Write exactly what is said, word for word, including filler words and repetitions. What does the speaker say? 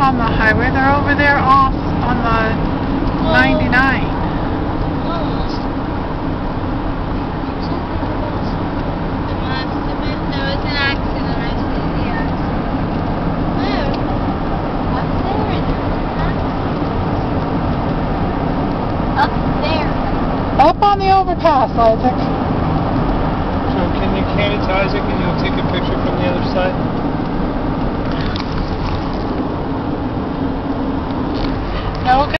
on the highway. They're over there off on the ninety-nine. Up on the overpass, Isaac. So can you can't Isaac and you'll take a picture from the other side?